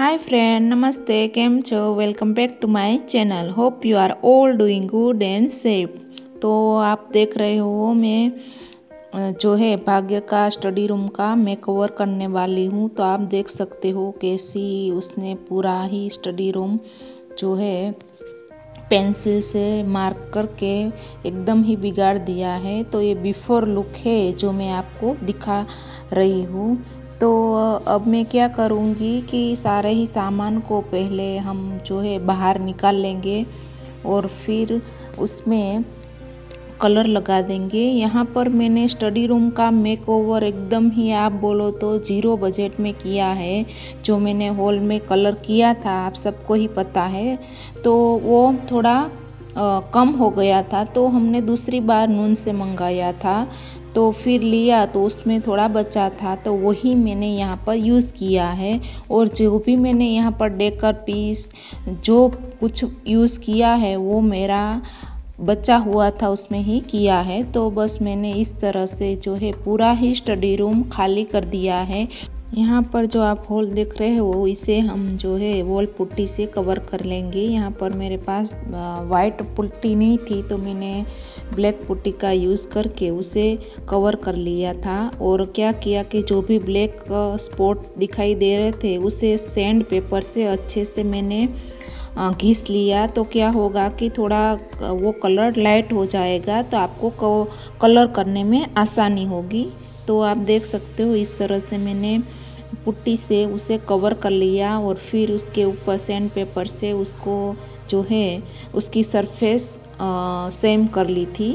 Hi friend, नमस्ते। केम छो? Welcome back to my channel. Hope you are all doing good and safe. तो आप देख रहे हो मैं जो है भाग्य का स्टडी रूम का मैं कवर करने वाली हूँ। तो आप देख सकते हो कैसी उसने पूरा ही स्टडी रूम जो है पेंसिल से मार्क करके एकदम ही बिगाड़ दिया है। तो ये बिफोर लुक है जो मैं आपको दिखा रही हूँ। तो अब मैं क्या करूँगी कि सारे ही सामान को पहले हम जो है बाहर निकाल लेंगे और फिर उसमें कलर लगा देंगे। यहाँ पर मैंने स्टडी रूम का मेकओवर एकदम ही आप बोलो तो 0 बजट में किया है। जो मैंने हॉल में कलर किया था आप सबको ही पता है, तो वो थोड़ा कम हो गया था, तो हमने दूसरी बार नून से मंगाया था। तो फिर लिया तो उसमें थोड़ा बचा था, तो वही मैंने यहाँ पर यूज़ किया है। और जो भी मैंने यहाँ पर डेकर पीस जो कुछ यूज़ किया है वो मेरा बचा हुआ था उसमें ही किया है। तो बस मैंने इस तरह से जो है पूरा ही स्टडी रूम खाली कर दिया है। यहाँ पर जो आप हॉल देख रहे हो इसे हम जो है वॉल पुट्टी से कवर कर लेंगे। यहाँ पर मेरे पास वाइट पुट्टी नहीं थी, तो मैंने ब्लैक पुट्टी का यूज़ करके उसे कवर कर लिया था। और क्या किया कि जो भी ब्लैक स्पॉट दिखाई दे रहे थे उसे सैंड पेपर से अच्छे से मैंने घिस लिया। तो क्या होगा कि थोड़ा वो कलर लाइट हो जाएगा, तो आपको कलर करने में आसानी होगी। तो आप देख सकते हो इस तरह से मैंने पुट्टी से उसे कवर कर लिया और फिर उसके ऊपर सैंड पेपर से उसको जो है उसकी सरफेस सेम कर ली थी।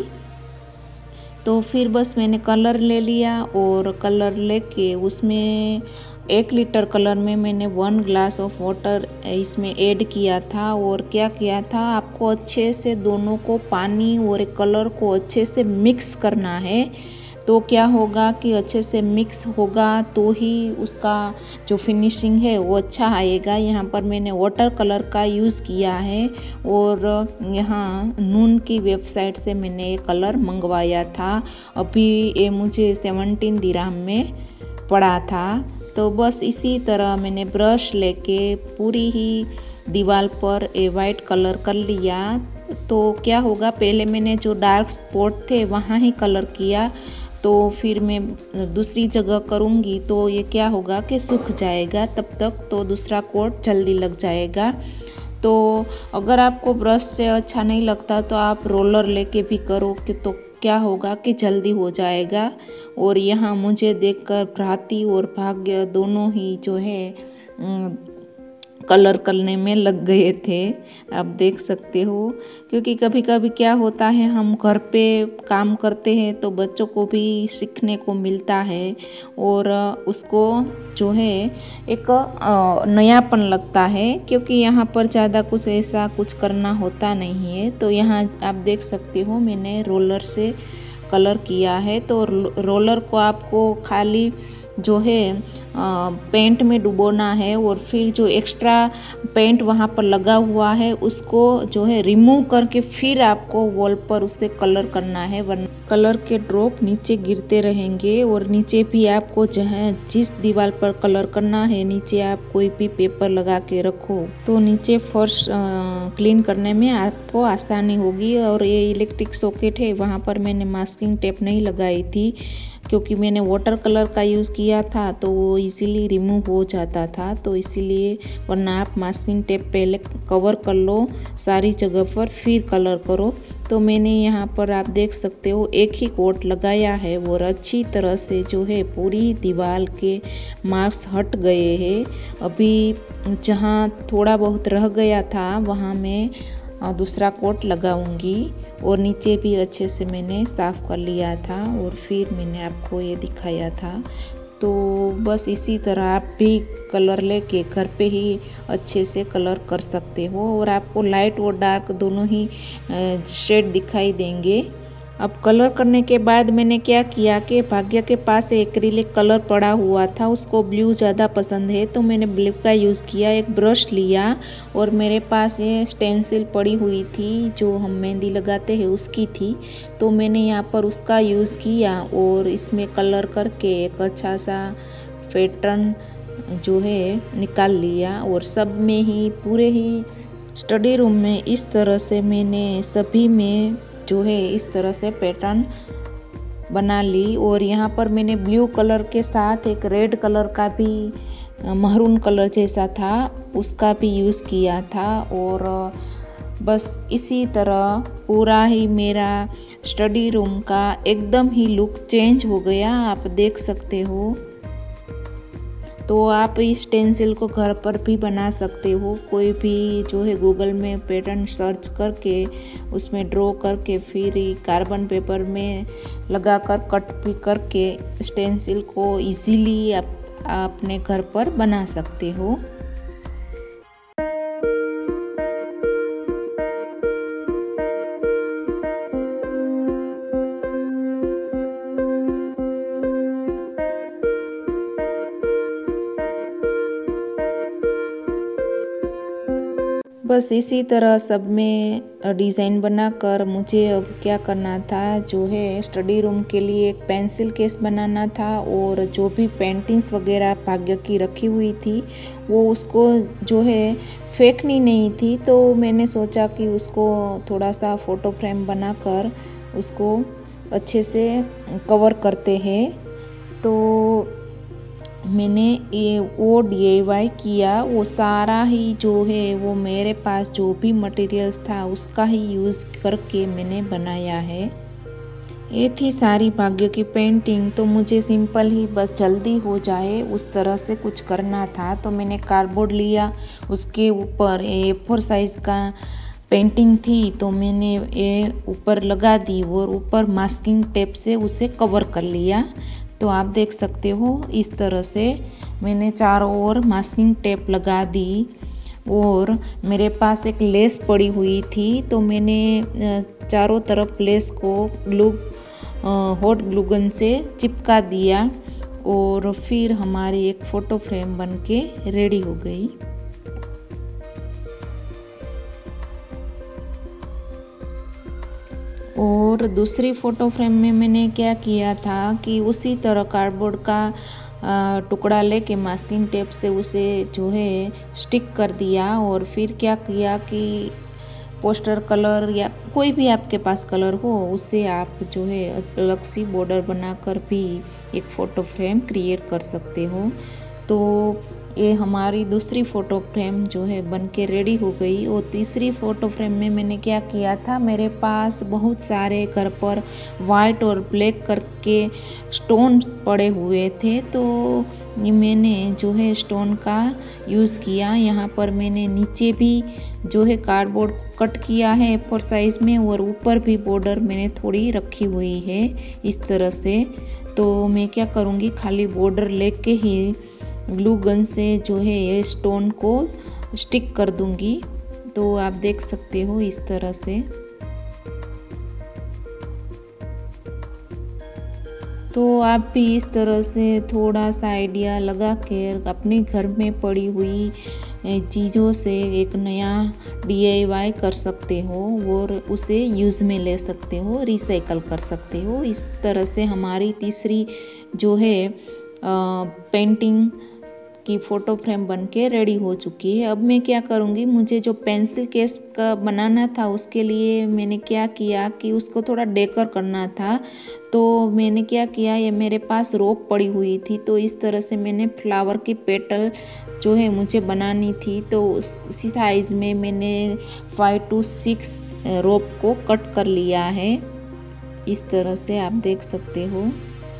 तो फिर बस मैंने कलर ले लिया और कलर लेके उसमें 1 लीटर कलर में मैंने 1 ग्लास ऑफ वाटर इसमें ऐड किया था। और क्या किया था, आपको अच्छे से दोनों को पानी और कलर को अच्छे से मिक्स करना है। तो क्या होगा कि अच्छे से मिक्स होगा तो ही उसका जो फिनिशिंग है वो अच्छा आएगा। यहाँ पर मैंने वाटर कलर का यूज़ किया है और यहाँ नून की वेबसाइट से मैंने ये कलर मंगवाया था। अभी ये मुझे 17 दिरहम में पड़ा था। तो बस इसी तरह मैंने ब्रश लेके पूरी ही दीवार पर ये वाइट कलर कर लिया। तो क्या होगा, पहले मैंने जो डार्क स्पॉट थे वहाँ ही कलर किया, तो फिर मैं दूसरी जगह करूँगी तो ये क्या होगा कि सूख जाएगा, तब तक तो दूसरा कोट जल्दी लग जाएगा। तो अगर आपको ब्रश से अच्छा नहीं लगता तो आप रोलर लेके भी करो कि तो क्या होगा कि जल्दी हो जाएगा। और यहाँ मुझे देखकर भ्राती और भाग्य दोनों ही जो है कलर करने में लग गए थे। आप देख सकते हो, क्योंकि कभी कभी क्या होता है हम घर पे काम करते हैं तो बच्चों को भी सीखने को मिलता है और उसको जो है एक नयापन लगता है, क्योंकि यहाँ पर ज़्यादा कुछ ऐसा कुछ करना होता नहीं है। तो यहाँ आप देख सकते हो मैंने रोलर से कलर किया है। तो रोलर को आपको खाली जो है पेंट में डुबोना है और फिर जो एक्स्ट्रा पेंट वहाँ पर लगा हुआ है उसको जो है रिमूव करके फिर आपको वॉल पर उसे कलर करना है, वरना कलर के ड्रॉप नीचे गिरते रहेंगे। और नीचे भी आपको जो है जिस दीवार पर कलर करना है नीचे आप कोई भी पेपर लगा के रखो, तो नीचे फर्श क्लीन करने में आपको आसानी होगी। और ये इलेक्ट्रिक सॉकेट है, वहाँ पर मैंने मास्किंग टेप नहीं लगाई थी क्योंकि मैंने वाटर कलर का यूज़ किया था तो वो इजीली रिमूव हो जाता था, तो इसीलिए, वरना आप मास्किंग टेप पहले कवर कर लो सारी जगह पर फिर कलर करो। तो मैंने यहाँ पर आप देख सकते हो एक ही कोट लगाया है और अच्छी तरह से जो है पूरी दीवार के मार्क्स हट गए हैं। अभी जहाँ थोड़ा बहुत रह गया था वहाँ मैं दूसरा कोट लगाऊंगी। और नीचे भी अच्छे से मैंने साफ़ कर लिया था और फिर मैंने आपको ये दिखाया था। तो बस इसी तरह आप भी कलर लेके घर पे ही अच्छे से कलर कर सकते हो और आपको लाइट और डार्क दोनों ही शेड दिखाई देंगे। अब कलर करने के बाद मैंने क्या किया कि भाग्य के पास एक्रिलिक कलर पड़ा हुआ था, उसको ब्लू ज़्यादा पसंद है तो मैंने ब्लू का यूज़ किया। एक ब्रश लिया और मेरे पास ये स्टेंसिल पड़ी हुई थी जो हम मेहंदी लगाते हैं उसकी थी, तो मैंने यहाँ पर उसका यूज़ किया और इसमें कलर करके एक अच्छा सा पैटर्न जो है निकाल लिया और सब में ही पूरे ही स्टडी रूम में इस तरह से मैंने सभी में जो है इस तरह से पैटर्न बना ली। और यहाँ पर मैंने ब्लू कलर के साथ एक रेड कलर का भी महरून कलर जैसा था उसका भी यूज़ किया था। और बस इसी तरह पूरा ही मेरा स्टडी रूम का एकदम ही लुक चेंज हो गया, आप देख सकते हो। तो आप इस स्टेंसिल को घर पर भी बना सकते हो, कोई भी जो है गूगल में पैटर्न सर्च करके उसमें ड्रॉ करके फिर कार्बन पेपर में लगाकर कट भी करके स्टेंसिल को इजीली आप अपने घर पर बना सकते हो। बस इसी तरह सब में डिज़ाइन बनाकर मुझे अब क्या करना था, जो है स्टडी रूम के लिए एक पेंसिल केस बनाना था। और जो भी पेंटिंग्स वगैरह भाग्य की रखी हुई थी वो उसको जो है फेंकनी नहीं थी, तो मैंने सोचा कि उसको थोड़ा सा फ़ोटो फ्रेम बनाकर उसको अच्छे से कवर करते हैं। तो मैंने ये वो DIY किया, वो सारा ही जो है वो मेरे पास जो भी मटेरियल्स था उसका ही यूज़ करके मैंने बनाया है। ये थी सारी भाग्य की पेंटिंग। तो मुझे सिंपल ही बस जल्दी हो जाए उस तरह से कुछ करना था, तो मैंने कार्डबोर्ड लिया, उसके ऊपर A4 साइज़ का पेंटिंग थी तो मैंने ये ऊपर लगा दी और ऊपर मास्किंग टेप से उसे कवर कर लिया। तो आप देख सकते हो इस तरह से मैंने चारों ओर मास्किंग टेप लगा दी। और मेरे पास एक लेस पड़ी हुई थी तो मैंने चारों तरफ लेस को हॉट ग्लू गन से चिपका दिया और फिर हमारी एक फ़ोटो फ्रेम बनके रेडी हो गई। और दूसरी फ़ोटो फ्रेम में मैंने क्या किया था कि उसी तरह कार्डबोर्ड का टुकड़ा लेके मास्किंग टेप से उसे जो है स्टिक कर दिया। और फिर क्या किया कि पोस्टर कलर या कोई भी आपके पास कलर हो उससे आप जो है अलग सी बॉर्डर बनाकर भी एक फ़ोटो फ्रेम क्रिएट कर सकते हो। तो ये हमारी दूसरी फ़ोटो फ्रेम जो है बन के रेडी हो गई। और तीसरी फ़ोटो फ्रेम में मैंने क्या किया था, मेरे पास बहुत सारे घर पर वाइट और ब्लैक करके स्टोन पड़े हुए थे, तो मैंने जो है स्टोन का यूज़ किया। यहाँ पर मैंने नीचे भी जो है कार्डबोर्ड कट किया है A4 साइज़ में और ऊपर भी बॉर्डर मैंने थोड़ी रखी हुई है इस तरह से। तो मैं क्या करूँगी, खाली बॉर्डर लेके ही ग्लू गन से जो है ये स्टोन को स्टिक कर दूंगी। तो आप देख सकते हो इस तरह से। तो आप भी इस तरह से थोड़ा सा आइडिया लगा कर अपने घर में पड़ी हुई चीज़ों से एक नया DIY कर सकते हो और उसे यूज़ में ले सकते हो, रिसाइकल कर सकते हो। इस तरह से हमारी तीसरी जो है पेंटिंग की फ़ोटो फ्रेम बनके रेडी हो चुकी है। अब मैं क्या करूँगी, मुझे जो पेंसिल केस का बनाना था उसके लिए मैंने क्या किया कि उसको थोड़ा डेकोर करना था। तो मैंने क्या किया, ये मेरे पास रोप पड़ी हुई थी तो इस तरह से मैंने फ्लावर की पेटल जो है मुझे बनानी थी, तो उसी साइज़ में मैंने 5 to 6 रोप को कट कर लिया है। इस तरह से आप देख सकते हो।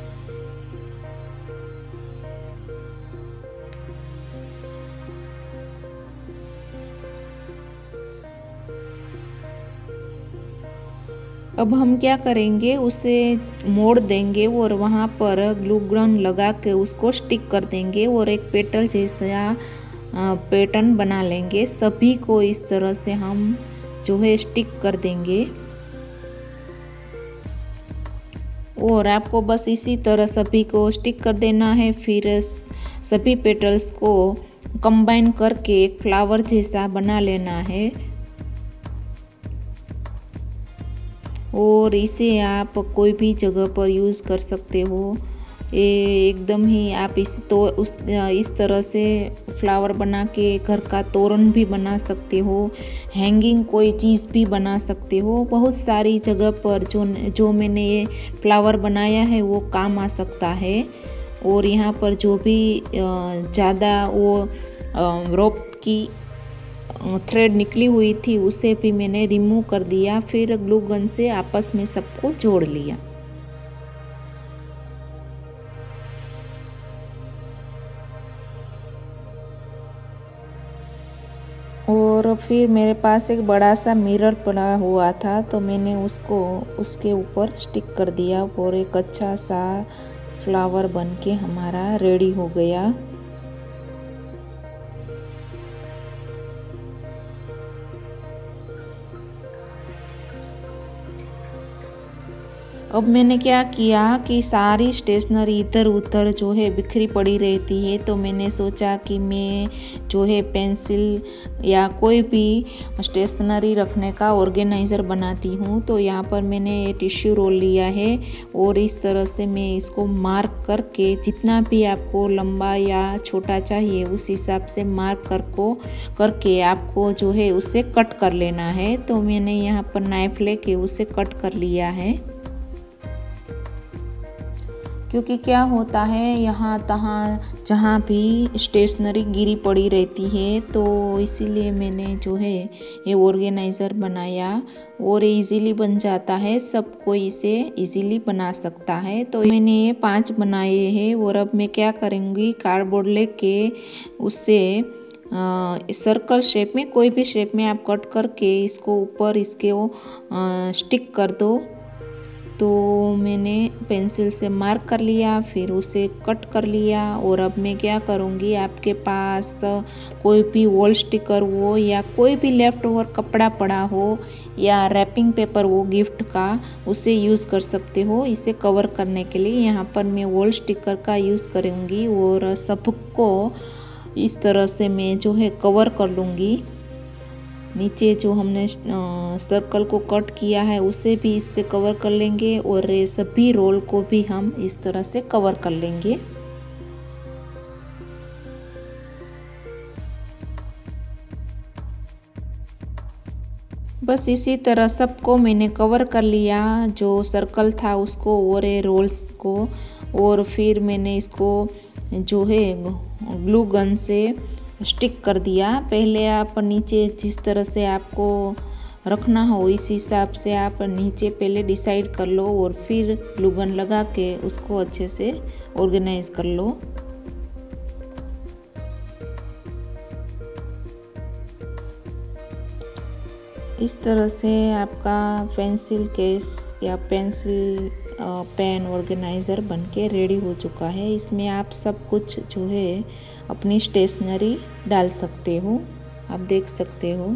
अब हम क्या करेंगे, उसे मोड़ देंगे और वहाँ पर ग्लू गन लगा के उसको स्टिक कर देंगे और एक पेटल जैसा पैटर्न बना लेंगे। सभी को इस तरह से हम जो है स्टिक कर देंगे। और आपको बस इसी तरह सभी को स्टिक कर देना है। फिर सभी पेटल्स को कंबाइन करके एक फ्लावर जैसा बना लेना है। और इसे आप कोई भी जगह पर यूज़ कर सकते हो। एकदम ही आप इस तरह से फ्लावर बना के घर का तोरण भी बना सकते हो, हैंगिंग कोई चीज़ भी बना सकते हो। बहुत सारी जगह पर जो मैंने ये फ्लावर बनाया है वो काम आ सकता है। और यहाँ पर जो भी ज़्यादा वो रोप की थ्रेड निकली हुई थी उसे भी मैंने रिमूव कर दिया, फिर ग्लू गन से आपस में सबको जोड़ लिया। और फिर मेरे पास एक बड़ा सा मिरर पड़ा हुआ था तो मैंने उसको उसके ऊपर स्टिक कर दिया और एक अच्छा सा फ्लावर बन के हमारा रेडी हो गया। अब मैंने क्या किया कि सारी स्टेशनरी इधर उधर जो है बिखरी पड़ी रहती है, तो मैंने सोचा कि मैं जो है पेंसिल या कोई भी स्टेशनरी रखने का ऑर्गेनाइज़र बनाती हूँ। तो यहाँ पर मैंने ये टिश्यू रोल लिया है और इस तरह से मैं इसको मार्क करके, जितना भी आपको लंबा या छोटा चाहिए उस हिसाब से मार्क करके आपको जो है उससे कट कर लेना है। तो मैंने यहाँ पर नाइफ लेके उसे कट कर लिया है, क्योंकि क्या होता है यहाँ तहाँ जहाँ भी स्टेशनरी गिरी पड़ी रहती है, तो इसीलिए मैंने जो है ये ऑर्गेनाइज़र बनाया और इजीली बन जाता है, सब कोई इसे इजीली बना सकता है। तो मैंने ये 5 बनाए हैं और अब मैं क्या करूँगी, कार्डबोर्ड लेके उससे सर्कल शेप में, कोई भी शेप में आप कट करके इसको ऊपर इसके स्टिक कर दो। तो मैंने पेंसिल से मार्क कर लिया, फिर उसे कट कर लिया। और अब मैं क्या करूँगी, आपके पास कोई भी वॉल स्टिकर हो या कोई भी लेफ़्ट ओवर कपड़ा पड़ा हो या रैपिंग पेपर हो गिफ्ट का, उसे यूज़ कर सकते हो इसे कवर करने के लिए। यहाँ पर मैं वॉल स्टिकर का यूज़ करूँगी और सबको इस तरह से मैं जो है कवर कर लूँगी। नीचे जो हमने सर्कल को कट किया है उसे भी इससे कवर कर लेंगे और ये सभी रोल को भी हम इस तरह से कवर कर लेंगे। बस इसी तरह सबको मैंने कवर कर लिया, जो सर्कल था उसको और ये रोल्स को। और फिर मैंने इसको जो है ग्लू गन से स्टिक कर दिया। पहले आप नीचे जिस तरह से आपको रखना हो इस हिसाब से आप नीचे पहले डिसाइड कर लो और फिर ग्लू गन लगा के उसको अच्छे से ऑर्गेनाइज कर लो। इस तरह से आपका पेंसिल केस या पेंसिल पेन ऑर्गेनाइज़र बनके रेडी हो चुका है। इसमें आप सब कुछ जो है अपनी स्टेशनरी डाल सकते हो, आप देख सकते हो।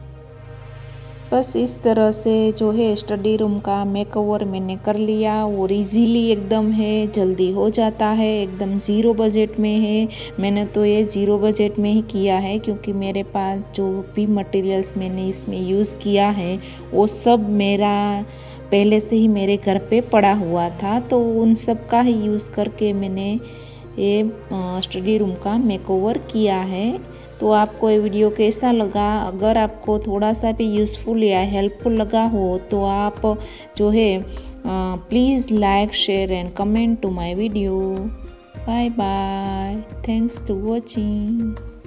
बस इस तरह से जो है स्टडी रूम का मेकओवर मैंने कर लिया और इजीली एकदम है, जल्दी हो जाता है, एकदम ज़ीरो बजट में है। मैंने तो ये ज़ीरो बजट में ही किया है क्योंकि मेरे पास जो भी मटेरियल्स मैंने इसमें यूज़ किया है वो सब मेरा पहले से ही मेरे घर पे पड़ा हुआ था, तो उन सब का ही यूज़ करके मैंने ये स्टडी रूम का मेकओवर किया है। तो आपको ये वीडियो कैसा लगा? अगर आपको थोड़ा सा भी यूज़फुल या हेल्पफुल लगा हो तो आप जो है please like, share and comment to my video. Bye bye, thanks to watching.